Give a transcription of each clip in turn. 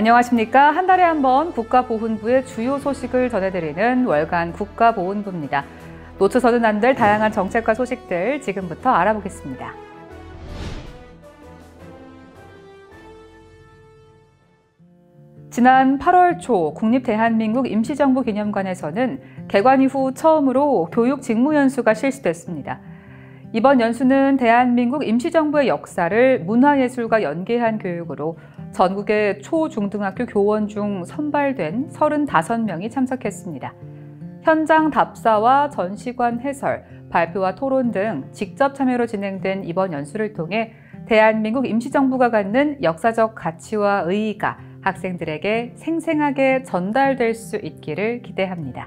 안녕하십니까. 한 달에 한 번 국가보훈부의 주요 소식을 전해드리는 월간 국가보훈부입니다. 놓쳐서는 안 될 다양한 정책과 소식들 지금부터 알아보겠습니다. 지난 8월 초 국립대한민국 임시정부 기념관에서는 개관 이후 처음으로 교육 직무연수가 실시됐습니다. 이번 연수는 대한민국 임시정부의 역사를 문화예술과 연계한 교육으로 전국의 초, 중등학교 교원 중 선발된 35명이 참석했습니다. 현장 답사와 전시관 해설, 발표와 토론 등 직접 참여로 진행된 이번 연수를 통해 대한민국 임시정부가 갖는 역사적 가치와 의의가 학생들에게 생생하게 전달될 수 있기를 기대합니다.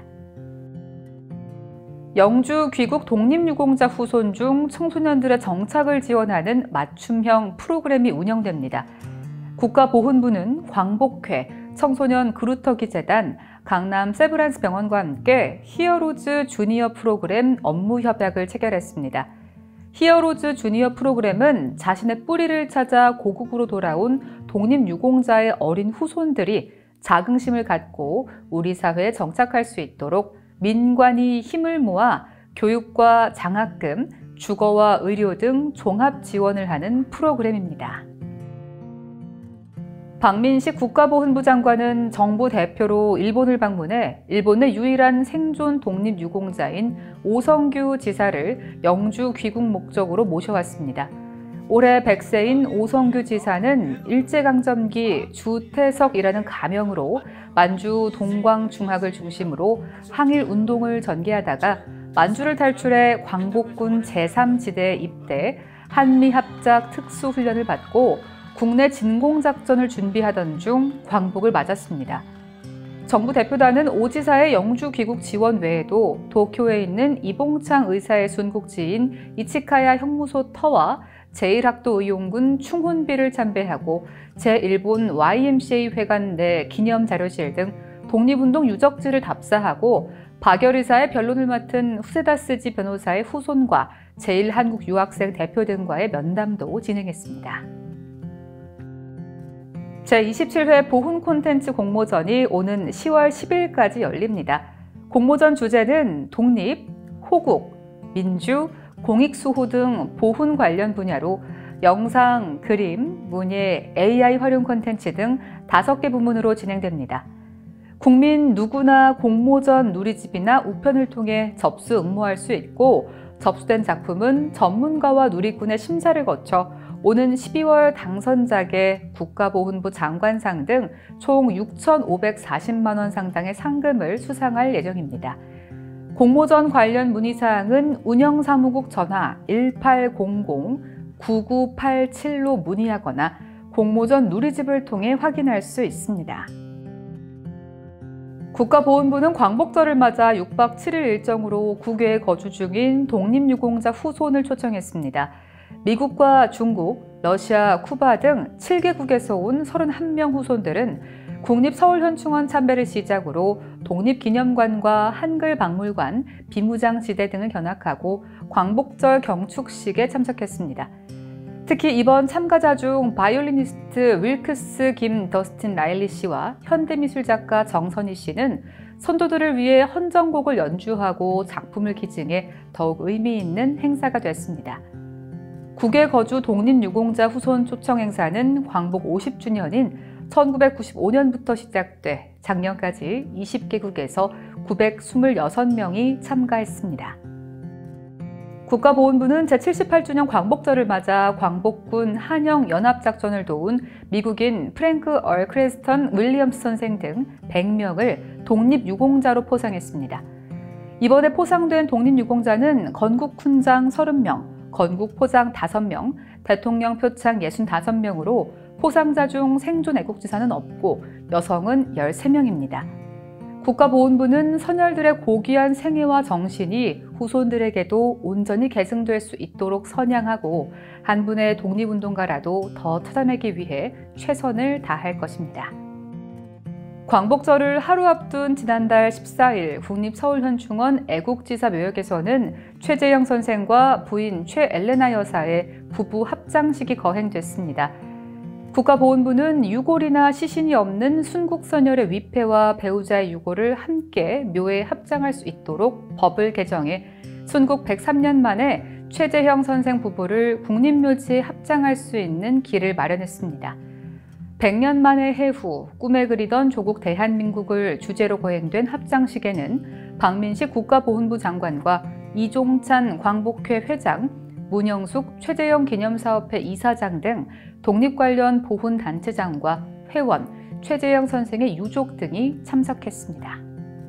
영주 귀국 독립유공자 후손 중 청소년들의 정착을 지원하는 맞춤형 프로그램이 운영됩니다. 국가보훈부는 광복회, 청소년 그루터기 재단, 강남 세브란스 병원과 함께 히어로즈 주니어 프로그램 업무 협약을 체결했습니다. 히어로즈 주니어 프로그램은 자신의 뿌리를 찾아 고국으로 돌아온 독립유공자의 어린 후손들이 자긍심을 갖고 우리 사회에 정착할 수 있도록 민관이 힘을 모아 교육과 장학금, 주거와 의료 등 종합 지원을 하는 프로그램입니다. 박민식 국가보훈부 장관은 정부 대표로 일본을 방문해 일본의 유일한 생존 독립유공자인 오성규 지사를 영주 귀국 목적으로 모셔왔습니다. 올해 100세인 오성규 지사는 일제강점기 주태석이라는 가명으로 만주 동광중학을 중심으로 항일운동을 전개하다가 만주를 탈출해 광복군 제3지대에 입대, 한미합작 특수훈련을 받고 국내 진공작전을 준비하던 중 광복을 맞았습니다. 정부 대표단은 오 지사의 영주 귀국 지원 외에도 도쿄에 있는 이봉창 의사의 순국지인 이치카야 형무소 터와 제1학도의용군 충혼비를 참배하고 제1본 YMCA 회관 내 기념자료실 등 독립운동 유적지를 답사하고 박열 의사의 변론을 맡은 후세다스지 변호사의 후손과 제1한국유학생 대표 등과의 면담도 진행했습니다. 제27회 보훈 콘텐츠 공모전이 오는 10월 10일까지 열립니다. 공모전 주제는 독립, 호국, 민주, 공익수호 등 보훈 관련 분야로 영상, 그림, 문예, AI 활용 콘텐츠 등 5개 부문으로 진행됩니다. 국민 누구나 공모전 누리집이나 우편을 통해 접수 응모할 수 있고 접수된 작품은 전문가와 누리꾼의 심사를 거쳐 오는 12월 당선작에 국가보훈부 장관상 등 총 6,540만 원 상당의 상금을 수상할 예정입니다. 공모전 관련 문의사항은 운영사무국 전화 1800-9987로 문의하거나 공모전 누리집을 통해 확인할 수 있습니다. 국가보훈부는 광복절을 맞아 6박 7일 일정으로 국외에 거주 중인 독립유공자 후손을 초청했습니다. 미국과 중국, 러시아, 쿠바 등 7개국에서 온 31명 후손들은 국립서울현충원 참배를 시작으로 독립기념관과 한글박물관, 비무장지대 등을 견학하고 광복절 경축식에 참석했습니다. 특히 이번 참가자 중 바이올리니스트 윌크스 김 더스틴 라일리 씨와 현대미술작가 정선희 씨는 선조들을 위해 헌정곡을 연주하고 작품을 기증해 더욱 의미 있는 행사가 됐습니다. 국외 거주 독립유공자 후손 초청 행사는 광복 50주년인 1995년부터 시작돼 작년까지 20개국에서 926명이 참가했습니다. 국가보훈부는 제78주년 광복절을 맞아 광복군 한영연합작전을 도운 미국인 프랭크 얼크레스턴 윌리엄스 선생 등 100명을 독립유공자로 포상했습니다. 이번에 포상된 독립유공자는 건국훈장 30명, 건국포장 5명, 대통령 표창 65명으로 포상자 중 생존 애국지사는 없고 여성은 13명입니다. 국가보훈부는 선열들의 고귀한 생애와 정신이 후손들에게도 온전히 계승될 수 있도록 선양하고 한 분의 독립운동가라도 더 찾아내기 위해 최선을 다할 것입니다. 광복절을 하루 앞둔 지난달 14일 국립서울현충원 애국지사 묘역에서는 최재영 선생과 부인 최엘레나 여사의 부부 합장식이 거행됐습니다. 국가보훈부는 유골이나 시신이 없는 순국선열의 위패와 배우자의 유골을 함께 묘에 합장할 수 있도록 법을 개정해 순국 103년 만에 최재형 선생 부부를 국립묘지에 합장할 수 있는 길을 마련했습니다. 100년 만의 해후, 꿈에 그리던 조국 대한민국을 주제로 거행된 합장식에는 박민식 국가보훈부 장관과 이종찬 광복회 회장, 문영숙 최재형 기념사업회 이사장 등 독립 관련 보훈단체장과 회원, 최재형 선생의 유족 등이 참석했습니다.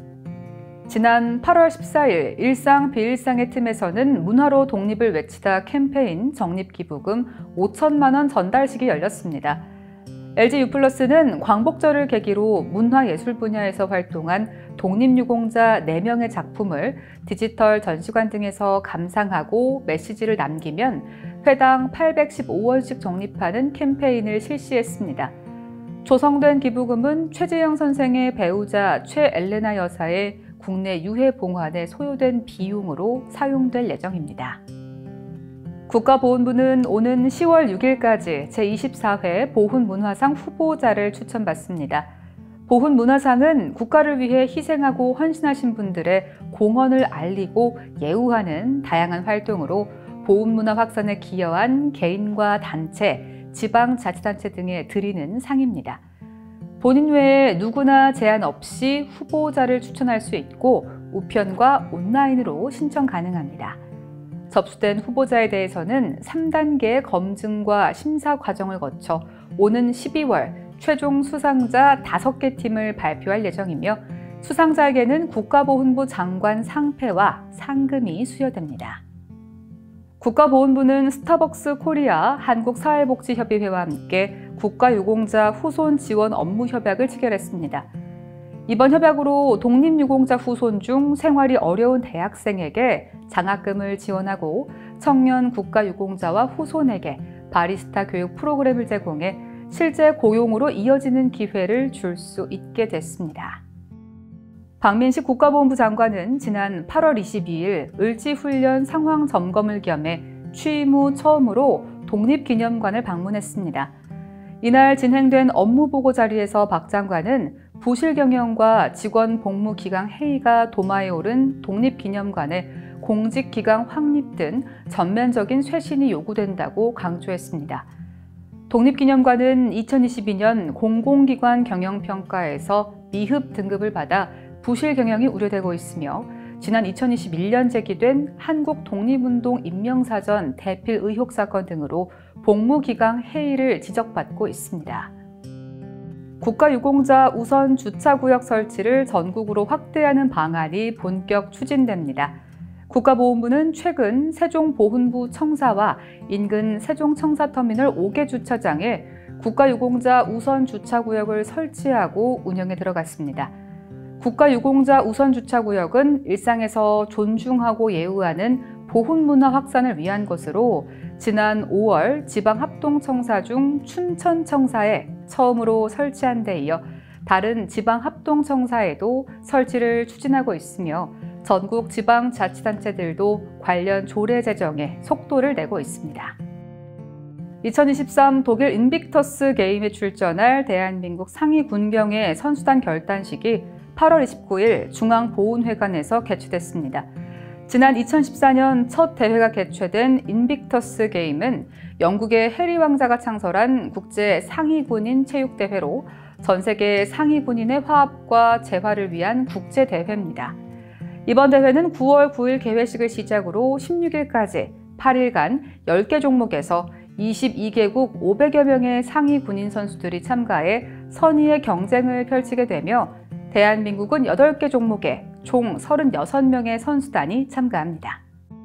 지난 8월 14일 일상 비일상의 틈에서는 문화로 독립을 외치다 캠페인 적립기부금 5천만 원 전달식이 열렸습니다. LG유플러스는 광복절을 계기로 문화예술 분야에서 활동한 독립유공자 4명의 작품을 디지털 전시관 등에서 감상하고 메시지를 남기면 회당 815원씩 적립하는 캠페인을 실시했습니다. 조성된 기부금은 최재형 선생의 배우자 최엘레나 여사의 국내 유해 봉환에 소요된 비용으로 사용될 예정입니다. 국가보훈부는 오는 10월 6일까지 제24회 보훈문화상 후보자를 추천받습니다. 보훈문화상은 국가를 위해 희생하고 헌신하신 분들의 공헌을 알리고 예우하는 다양한 활동으로 보훈문화 확산에 기여한 개인과 단체, 지방자치단체 등에 드리는 상입니다. 본인 외에 누구나 제한 없이 후보자를 추천할 수 있고 우편과 온라인으로 신청 가능합니다. 접수된 후보자에 대해서는 3단계의 검증과 심사 과정을 거쳐 오는 12월 최종 수상자 5개 팀을 발표할 예정이며 수상자에게는 국가보훈부 장관 상패와 상금이 수여됩니다. 국가보훈부는 스타벅스 코리아 한국사회복지협의회와 함께 국가유공자 후손 지원 업무 협약을 체결했습니다. 이번 협약으로 독립유공자 후손 중 생활이 어려운 대학생에게 장학금을 지원하고 청년 국가유공자와 후손에게 바리스타 교육 프로그램을 제공해 실제 고용으로 이어지는 기회를 줄 수 있게 됐습니다. 박민식 국가보훈부 장관은 지난 8월 22일 을지훈련 상황 점검을 겸해 취임 후 처음으로 독립기념관을 방문했습니다. 이날 진행된 업무보고 자리에서 박 장관은 부실 경영과 직원 복무 기강 해이가 도마에 오른 독립기념관의 공직 기강 확립 등 전면적인 쇄신이 요구된다고 강조했습니다. 독립기념관은 2022년 공공기관 경영평가에서 미흡 등급을 받아 부실 경영이 우려되고 있으며 지난 2021년 제기된 한국 독립운동 임명사전 대필 의혹 사건 등으로 복무기강 해이를 지적받고 있습니다. 국가유공자 우선 주차구역 설치를 전국으로 확대하는 방안이 본격 추진됩니다. 국가보훈부는 최근 세종보훈부 청사와 인근 세종청사터미널 5개 주차장에 국가유공자 우선 주차구역을 설치하고 운영에 들어갔습니다. 국가유공자 우선 주차구역은 일상에서 존중하고 예우하는 보훈문화 확산을 위한 것으로 지난 5월 지방합동청사 중 춘천청사에 처음으로 설치한 데 이어 다른 지방합동청사에도 설치를 추진하고 있으며 전국 지방자치단체들도 관련 조례 제정에 속도를 내고 있습니다. 2023 독일 인빅터스 게임에 출전할 대한민국 상위 군경의 선수단 결단식이 8월 29일 중앙보훈회관에서 개최됐습니다. 지난 2014년 첫 대회가 개최된 인빅터스 게임은 영국의 해리 왕자가 창설한 국제 상위 군인 체육대회로 전 세계 상위 군인의 화합과 재활을 위한 국제대회입니다. 이번 대회는 9월 9일 개회식을 시작으로 16일까지 8일간 10개 종목에서 22개국 500여 명의 상위 군인 선수들이 참가해 선의의 경쟁을 펼치게 되며 대한민국은 8개 종목에 총 36명의 선수단이 참가합니다.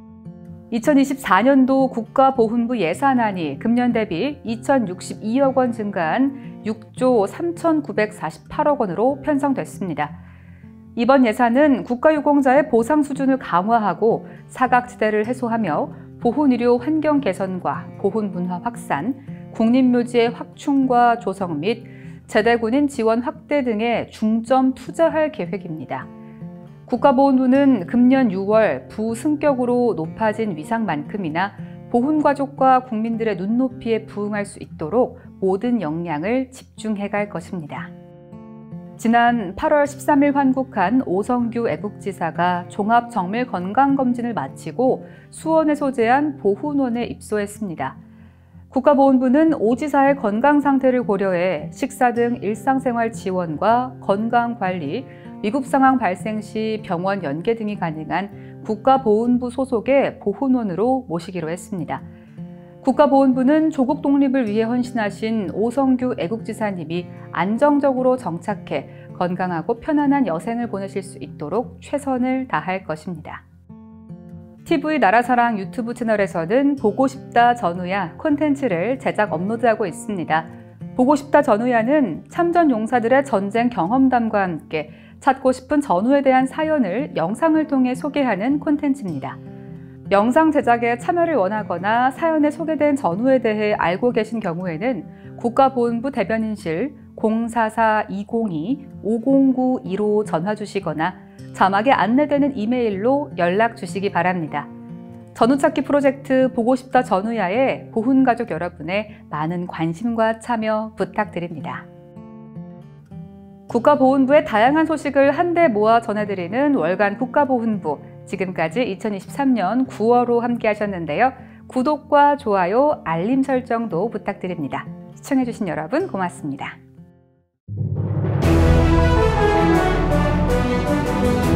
2024년도 국가보훈부 예산안이 금년 대비 2,062억 원 증가한 6조 3,948억 원으로 편성됐습니다. 이번 예산은 국가유공자의 보상 수준을 강화하고 사각지대를 해소하며 보훈의료 환경 개선과 보훈문화 확산, 국립묘지의 확충과 조성 및 제대군인 지원 확대 등에 중점 투자할 계획입니다. 국가보훈부는 금년 6월 부승격으로 높아진 위상만큼이나 보훈가족과 국민들의 눈높이에 부응할 수 있도록 모든 역량을 집중해 갈 것입니다. 지난 8월 13일 환국한 오성규 애국지사가 종합정밀건강검진을 마치고 수원에 소재한 보훈원에 입소했습니다. 국가보훈부는 오 지사의 건강 상태를 고려해 식사 등 일상생활 지원과 건강관리, 위급 상황 발생 시 병원 연계 등이 가능한 국가보훈부 소속의 보훈원으로 모시기로 했습니다. 국가보훈부는 조국 독립을 위해 헌신하신 오성규 애국지사님이 안정적으로 정착해 건강하고 편안한 여생을 보내실 수 있도록 최선을 다할 것입니다. TV 나라사랑 유튜브 채널에서는 보고 싶다 전우야 콘텐츠를 제작 업로드하고 있습니다. 보고 싶다 전우야는 참전 용사들의 전쟁 경험담과 함께 찾고 싶은 전우에 대한 사연을 영상을 통해 소개하는 콘텐츠입니다. 영상 제작에 참여를 원하거나 사연에 소개된 전우에 대해 알고 계신 경우에는 국가보훈부 대변인실 044-202-5092로 전화 주시거나 자막에 안내되는 이메일로 연락 주시기 바랍니다. 전우찾기 프로젝트 보고 싶다 전우야에 보훈가족 여러분의 많은 관심과 참여 부탁드립니다. 국가보훈부의 다양한 소식을 한데 모아 전해드리는 월간 국가보훈부, 지금까지 2023년 9월호 함께 하셨는데요. 구독과 좋아요, 알림 설정도 부탁드립니다. 시청해주신 여러분 고맙습니다.